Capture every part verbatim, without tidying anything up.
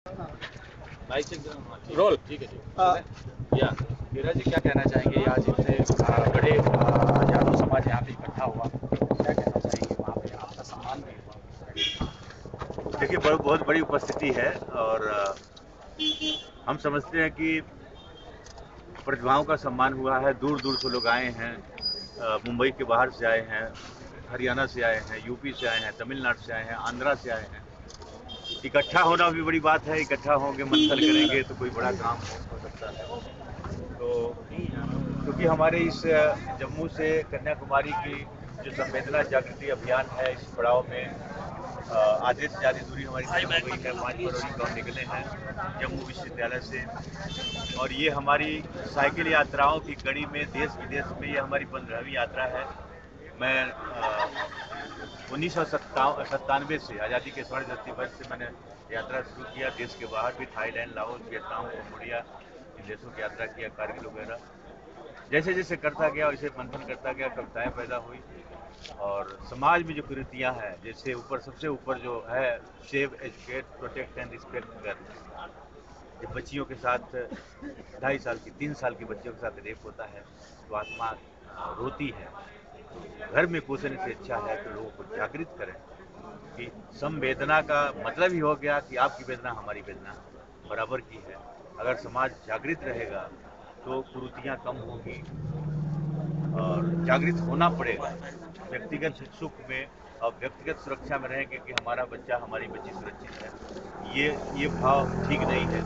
भाई से रोल ठीक है जी। या हीरा जी क्या कहना चाहेंगे, आज इतने बड़े यादव समाज यहाँ पे इकट्ठा हुआ, क्या कहना चाहेंगे? वहाँ पे आपका सम्मान भी हुआ। देखिए, बहुत बहुत बड़ी उपस्थिति है और हम समझते हैं कि प्रतिभाओं का सम्मान हुआ है। दूर दूर से लोग आए हैं, मुंबई के बाहर से आए हैं, हरियाणा से आए हैं, यूपी से आए हैं, तमिलनाडु से आए हैं, आंध्रा से आए हैं। इकट्ठा होना भी बड़ी बात है। इकट्ठा होंगे, मंथन करेंगे तो कोई बड़ा काम हो सकता है। तो क्योंकि हमारे इस जम्मू से कन्याकुमारी की जो संवेदना जागृति अभियान है, इस पड़ाव में आधे से ज़्यादा दूरी हमारी तय हो गई है। पाँच फरवरी को हम निकले हैं जम्मू विश्वविद्यालय से, और ये हमारी साइकिल यात्राओं की कड़ी में देश विदेश में ये हमारी पंद्रहवीं यात्रा है। मैं उन्नीस सौ सत्तानवे से आज़ादी के स्वर्ण जयंती वर्ष से मैंने यात्रा शुरू किया। देश के बाहर भी थाईलैंड, लाओस, वियतनाम, कंबोडिया, इन देशों की यात्रा किया, कारगिल वगैरह। जैसे जैसे करता गया वैसे मंथन करता गया, कविताएं पैदा हुई और समाज में जो कुरीतियाँ हैं, जैसे ऊपर सबसे ऊपर जो है save, educate, protect and respect करना। जब बच्चियों के साथ ढाई साल की तीन साल की बच्चियों के साथ रेप होता है तो आत्मा रोती है। घर में पूछने से अच्छा है कि लोगों को जागृत करें कि संवेदना का मतलब ही हो गया कि आपकी वेदना हमारी वेदना बराबर की है। अगर समाज जागृत रहेगा तो कुरीतियाँ कम होगी और जागृत होना पड़ेगा। व्यक्तिगत सुख में और व्यक्तिगत सुरक्षा में रहेंगे कि हमारा बच्चा, हमारी बच्ची सुरक्षित है। ये ये भाव ठीक नहीं है।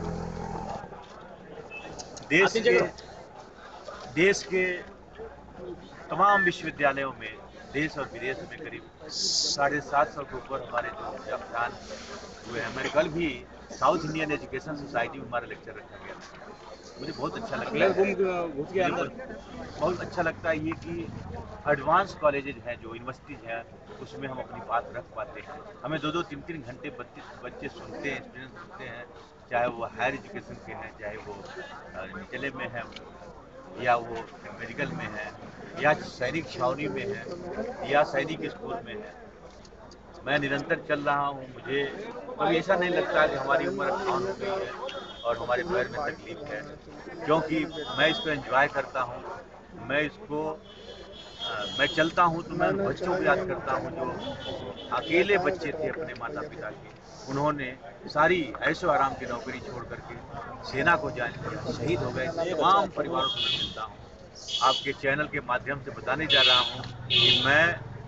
देश के देश के तमाम विश्वविद्यालयों में, देश और विदेश में करीब साढ़े सात सौ के ऊपर हमारे जो व्याख्यान हुए हैं। मैं कल भी साउथ इंडियन एजुकेशन सोसाइटी में हमारा लेक्चर रखा गया। मुझे बहुत अच्छा लगता है, बहुत अच्छा लगता है ये कि एडवांस कॉलेजेज हैं, जो यूनिवर्सिटीज़ हैं, उसमें हम अपनी बात रख पाते हैं। हमें दो दो तीन तीन घंटे बच्चे बच्चे सुनते हैं, स्टूडेंट सुनते हैं, चाहे वो हायर एजुकेशन के हैं, चाहे वो निचले में हैं, या वो मेडिकल में है, या सैनिक छावनी में है, या सैनिक स्कूल में है। मैं निरंतर चल रहा हूँ। मुझे कभी ऐसा नहीं लगता कि हमारी उम्र अट्ठावन हो गई है और हमारे पैर में तकलीफ है, क्योंकि मैं इसको एंजॉय करता हूँ। मैं इसको आ, मैं चलता हूँ तो मैं उन बच्चों को याद करता हूँ जो अकेले बच्चे थे अपने माता पिता के। उन्होंने सारी ऐशो आराम की नौकरी छोड़ करके सेना को ज्वाइन किया, शहीद हो गए। तमाम परिवारों से मैं मिलता हूँ। आपके चैनल के माध्यम से बताने जा रहा हूँ कि मैं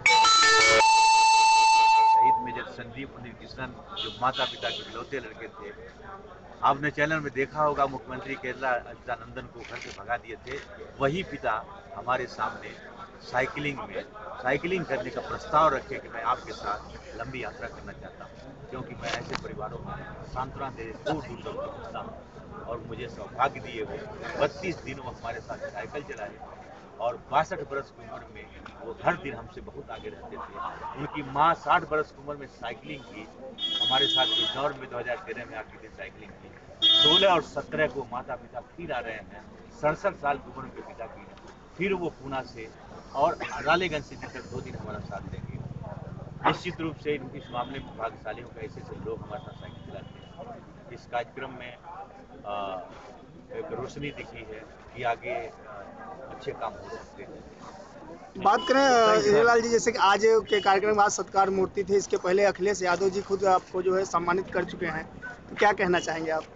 शहीद मेजर संदीप कृष्णन, जो माता पिता के इकलौते लड़के थे, आपने चैनल में देखा होगा, मुख्यमंत्री केरला अच्युतानंदन को घर से भगा दिए थे। वही पिता हमारे सामने साइकिलिंग में साइकिलिंग करने का प्रस्ताव रखे कि मैं आपके साथ लंबी यात्रा करना चाहता हूँ, क्योंकि मैं ऐसे परिवारों में सांत्वना दे दूर दूर तक पहुँचता हूँ। और मुझे सौभाग्य दिए वो बत्तीस दिन वो हमारे साथ साइकिल चलाए और बासठ बरस की उम्र में वो हर दिन हमसे बहुत आगे रहते थे। उनकी माँ साठ बरस की उम्र में साइकिलिंग की, हमारे साथ बिजनौर में दो हज़ार तेरह में आके थे साइकिलिंग की। सोलह और सत्रह को माता पिता फिर आ रहे हैं, सड़सठ साल की उम्र के पिता की, फिर वो पूना से और रालेगंज से निकल दो दिन हमारा साथ देंगे। निश्चित रूप से इस मामले में भाग्यशाली होगा, ऐसे ऐसे लोग हमारे साथ साइकिल चलाते हैं। इस कार्यक्रम में आ, एक रोशनी दिखी है कि आगे आ, अच्छे काम हो सकते हैं। बात करें हीरालाल जी, जैसे कि आज के कार्यक्रम में आज सत्कार मूर्ति थी, इसके पहले अखिलेश यादव जी खुद आपको जो है सम्मानित कर चुके हैं, तो क्या कहना चाहेंगे आप?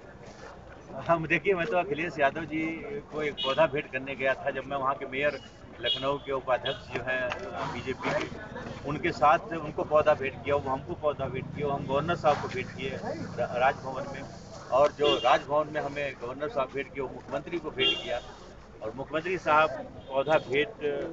हम देखिए, मैं तो अखिलेश यादव जी को एक पौधा भेंट करने गया था। जब मैं वहाँ के मेयर लखनऊ के उपाध्यक्ष जो हैं बीजेपी के, उनके साथ उनको पौधा भेंट किया, वो हमको पौधा भेंट किया, हम गवर्नर साहब को भेंट किए राजभवन में, और जो राजभवन में हमें गवर्नर साहब भेंट किए वो मुख्यमंत्री को भेंट किया। और मुख्यमंत्री साहब पौधा भेंट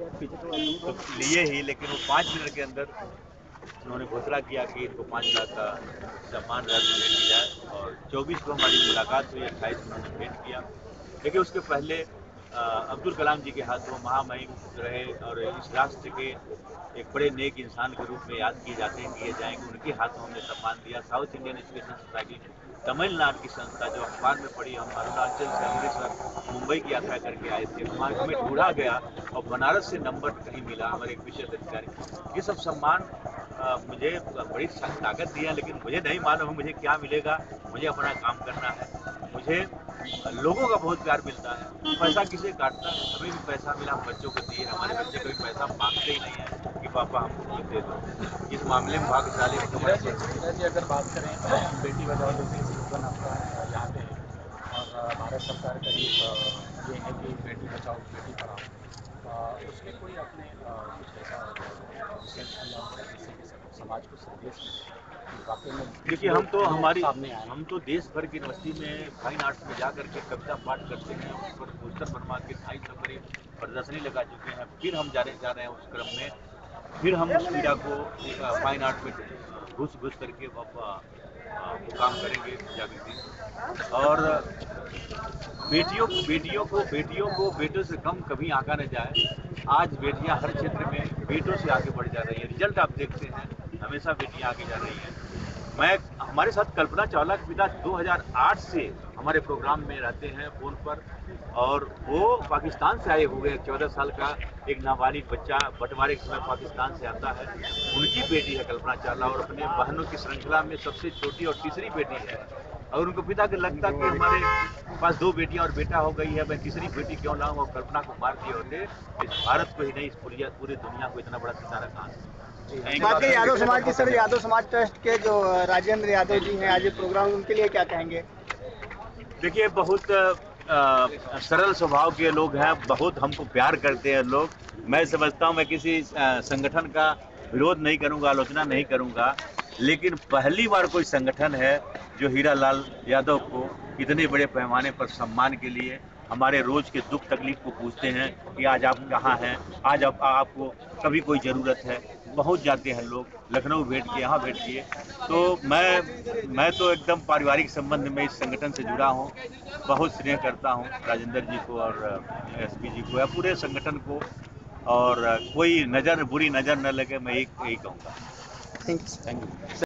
तो लिए ही, लेकिन वो पाँच मिनट के अंदर उन्होंने घोषणा किया कि इनको पाँच लाख का सम्मान राशि भेंट की जाए। और चौबीस को हमारी मुलाकात हुई, अट्ठाईस को उन्होंने भेंट किया। लेकिन उसके पहले अब्दुल कलाम जी के हाथों महामहिम रहे और इस राष्ट्र के एक बड़े नेक इंसान के रूप में याद किए जाते हैं, किए जाएंगे, उनके हाथों हमने सम्मान दिया। South Indian Education Society Tamil Nadu की संस्था, जो अखबार में पढ़ी, हम अरुणाचल से अमृतसर मुंबई की यात्रा करके आए थे, वहाँ हमें ढूंढा गया और बनारस से नंबर कहीं मिला हमारे एक विशेष अधिकारी। ये सब सम्मान आ, मुझे बड़ी ताकत दी है, लेकिन मुझे नहीं मालूम मुझे क्या मिलेगा। मुझे अपना काम करना है, मुझे लोगों का बहुत प्यार मिलता है। पैसा किसे काटता है, हमें भी पैसा मिला, हम बच्चों को दिए। हमारे बच्चे कभी पैसा मांगते ही नहीं है कि पापा हमको कुछ दे दो। इस मामले में भाग्यशाली हीरा जी हीरा जी अगर बात करें बेटी बचाओ बेटी स्लोगन आपका यहाँ पे है और भारत सरकार का एक ये है कि बेटी बचाओ बेटी पढ़ाओ, उसमें कोई अपने कुछ ऐसा विशेष किया हो जिससे कि समाज को संदेश मिले कि वाकई में देखिए, हम तो हमारी सामने आए। हम तो देश भर की यूनिवर्सिटी में फाइन आर्ट्स में जा करके कविता पाठ करते हैं, उस पर पोस्टर बनवा के ढाई सौ करीब प्रदर्शनी लगा चुके हैं। फिर हम जाने जा रहे हैं उस क्रम में, फिर हम उस पीड़ा को फाइन आर्ट में घुस घुस करके वो काम करेंगे जागृति। और बेटियों बेटियों को बेटियों को बेटों से कम कभी आंका न जाए। आज बेटियां हर क्षेत्र में बेटों से आगे बढ़ जा रही है। रिजल्ट आप देखते हैं, हमेशा बेटियां आगे जा रही हैं। मैं हमारे साथ कल्पना चावला के पिता दो हज़ार आठ से हमारे प्रोग्राम में रहते हैं फोन पर, और वो पाकिस्तान से आए हुए हैं। चौदह साल का एक नाबालिग बच्चा बंटवारे के समय पाकिस्तान से आता है। उनकी बेटी है कल्पना चावला, और अपने बहनों की श्रृंखला में सबसे छोटी और तीसरी बेटी है। और उनको पिता को लगता कि हमारे पास दो बेटियां और बेटा हो गई है, मैं तीसरी बेटी क्यों लाऊं, और कल्पना को मार दिए होते। इस भारत को ही नहीं, इस पूरी पूरी दुनिया को इतना बड़ा सितारा कहां से। बात करें यादव समाज की, सर यादव समाज ट्रस्ट के जो राजेंद्र यादव जी हैं आज ये प्रोग्राम, उनके लिए क्या कहेंगे? देखिए, बहुत आ, सरल स्वभाव के लोग हैं, बहुत हमको प्यार करते हैं लोग। मैं समझता हूं मैं किसी आ, संगठन का विरोध नहीं करूंगा, आलोचना नहीं करूंगा, लेकिन पहली बार कोई संगठन है जो हीरालाल यादव को इतने बड़े पैमाने पर सम्मान के लिए हमारे रोज के दुख तकलीफ को पूछते हैं कि आज आप कहाँ हैं, आज आप आपको कभी कोई ज़रूरत है। पहुंच जाते हैं लोग, लखनऊ भेंट किए, यहाँ भेंट किए। तो मैं मैं तो एकदम पारिवारिक संबंध में इस संगठन से जुड़ा हूँ। बहुत स्नेह करता हूँ राजेंद्र जी को और एसपी जी को या पूरे संगठन को, और कोई नज़र बुरी नज़र न लगे, मैं एक यही कहूँगा। Thank you. Thank you.